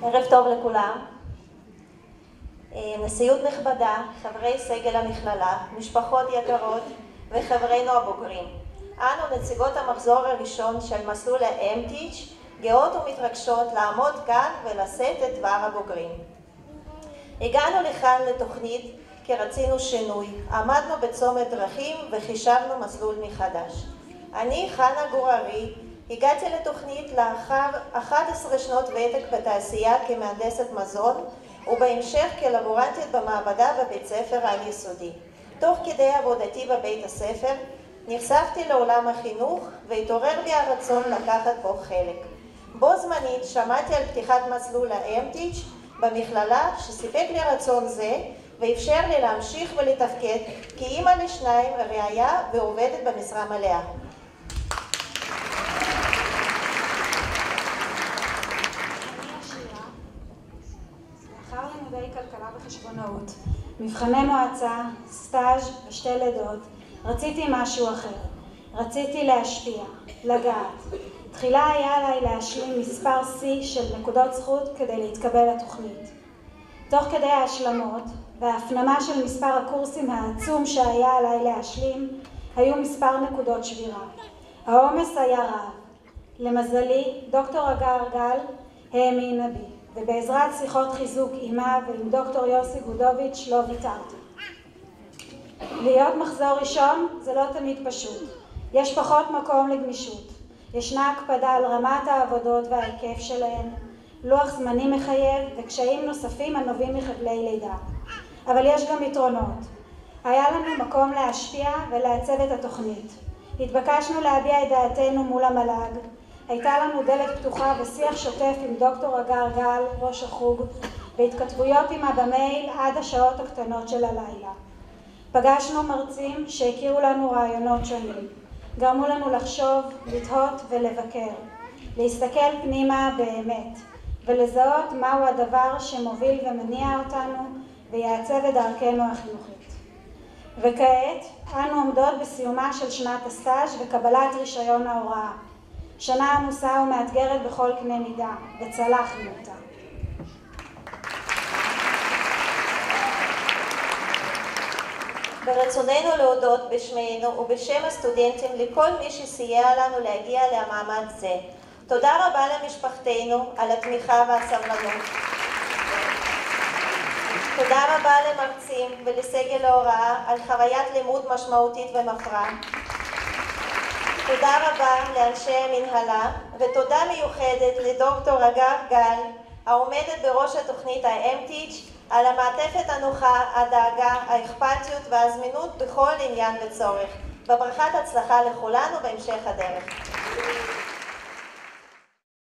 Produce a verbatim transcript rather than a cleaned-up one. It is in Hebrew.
ערב טוב לכולם. נשיאות נכבדה, חברי סגל המכללה, משפחות יקרות וחברינו הבוגרים. אנו נציגות המחזור הראשון של מסלול ה-אמ-טיץ' גאות ומתרגשות לעמוד כאן ולשאת את דבר הבוגרים. הגענו לכאן לתוכנית כי רצינו שינוי, עמדנו בצומת דרכים וחישבנו מסלול מחדש. אני, חנה גוררי, הגעתי לתוכנית לאחר אחת עשרה שנות ותק בתעשייה כמהנדסת מזון ובהמשך כלבורנטית במעבדה בבית ספר על יסודי. תוך כדי עבודתי בבית הספר נחשפתי לעולם החינוך והתעורר בי הרצון לקחת בו חלק. בו זמנית שמעתי על פתיחת מסלול ה-אמ-טיץ' במכללה שסיפק לי רצון זה ואפשר לי להמשיך ולתפקד כאימא לשניים, ראיה ועובדת במשרה מלאה. לאחר לימודי כלכלה וחשבונאות, מבחני מועצה, סטאז' ושתי לידות, רציתי משהו אחר. רציתי להשפיע, לגעת. תחילה היה עליי להשלים מספר שיא של נקודות זכות כדי להתקבל לתוכנית. תוך כדי ההשלמות וההפנמה של מספר הקורסים העצום שהיה עליי להשלים, היו מספר נקודות שבירה. העומס היה רב. למזלי, דוקטור הגר גל האמינה בי, ובעזרת שיחות חיזוק עימה ועם דוקטור יוסי גודוביץ' לא ויתרתי. להיות מחזור ראשון זה לא תמיד פשוט. יש פחות מקום לגמישות. ישנה הקפדה על רמת העבודות וההיקף שלהן, לוח זמנים מחייב וקשיים נוספים הנובעים מחבלי לידה. אבל יש גם יתרונות. היה לנו מקום להשפיע ולעצב את התוכנית. התבקשנו להביע את דעתנו מול המל"ג. הייתה לנו דלת פתוחה ושיח שוטף עם דוקטור הגר גל, ראש החוג, והתכתבויות עמה במייל עד השעות הקטנות של הלילה. פגשנו מרצים שהכירו לנו רעיונות שונים. גרמו לנו לחשוב, לתהות ולבקר. להסתכל פנימה באמת, ולזהות מהו הדבר שמוביל ומניע אותנו ויעצב את דרכנו החינוכית. וכעת, אנו עומדות בסיומה של שנת הסטאז' וקבלת רישיון ההוראה. שנה עמוסה ומאתגרת בכל קנה מידה, וצלחנו אותה. ברצוננו להודות בשמנו ובשם הסטודנטים לכל מי שסייע לנו להגיע למעמד זה. תודה רבה למשפחתנו על התמיכה והסבלנות. תודה רבה למרצים ולסגל ההוראה על חוויית לימוד משמעותית ומפרה. תודה רבה לאנשי המנהלה ותודה מיוחדת לדוקטור הגר גל, העומדת בראש התוכנית ה-אמ-טיץ', על המעטפת הנוחה, הדאגה, האכפתיות והזמינות בכל עניין וצורך. בברכת הצלחה לכולנו בהמשך הדרך.